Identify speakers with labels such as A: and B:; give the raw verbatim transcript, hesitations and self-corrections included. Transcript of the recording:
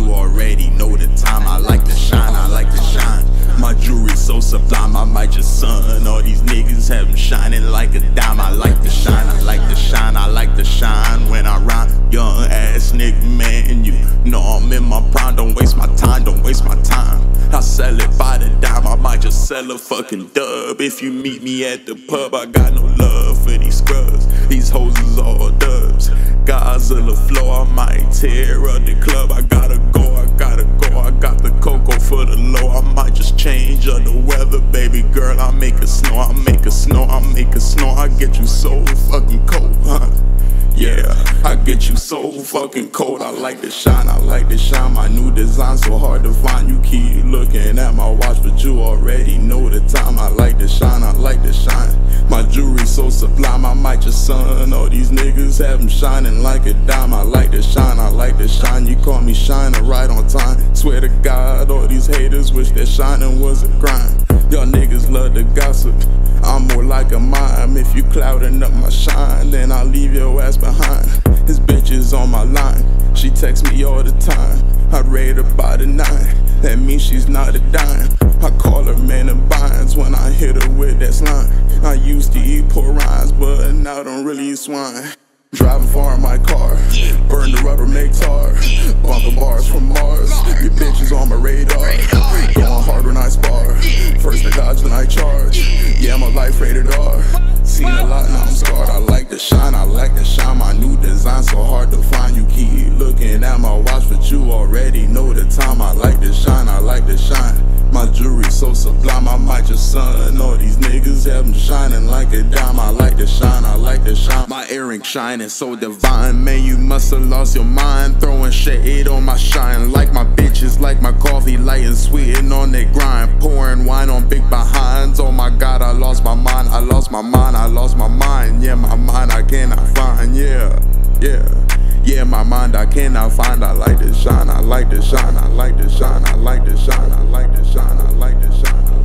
A: you already know the time. I like to shine, I like to shine. My jewelry so sublime, I might just sun. All these niggas have them shining like a dime. I like to shine, I like to shine, I like to shine when I rhyme. Young ass nigga, man, you know I'm in my prime. Don't waste my time, don't waste my time. I sell it by the dime, I might just sell a fucking dub. If you meet me at the pub, I got no love for these scrubs. These hoes is all dubs. Godzilla flow, I might tear up the club. I gotta go, I gotta go, I got the cocoa for the low. I might just change up the weather, baby girl. I make it snow, I make it snow, I make it snow. I get you so fucking cold, huh? Yeah, I get you so fucking cold. I like to shine, I like to shine. My new design so hard to find. You keep looking at my watch, but you already know the time. I like to shine, I like to shine. My jewelry so sublime, I might just sun. All these niggas have them shining like a dime. I like to shine, I like to shine. You call me shining right on time. Swear to God, all these haters wish that shining was a crime. Y'all niggas love to gossip, I'm more like a mime. If you clouding up my shine, then I'll leave your ass behind. His bitch is on my line, she texts me all the time. I rate her by the nine, that means she's not a dime. I call her man in binds when I hit her with that slime. I used to eat poor rhymes, but now I don't really eat swine. Driving far in my car, burn the rubber, make tar. Bumping bars from Mars, your bitch is on my radar. Going hard when I spar, first I dodge then I charge. Yeah, my life rated R, seen a lot now I'm scarred. I like to shine, I like to shine. My new design so hard to find. You keep looking at my watch, but you already know the time. I like to shine, I like to shine. My jewelry so sublime, I might just sun. All these niggas have them shining like a dime. I like to shine, I like to shine. My earring shining so divine, man, you must have lost your mind. Throwing shade on my shine, like my bitches, like my coffee, light and sweet and on that grind. Pouring wine on big behinds. Oh my God, I lost my mind, I lost my mind, I lost my mind. Yeah, my mind I cannot find, yeah, yeah. Yeah, my mind I cannot find. I like to shine, I like to shine, I like to shine, I like to shine, I like to shine, I like to shine.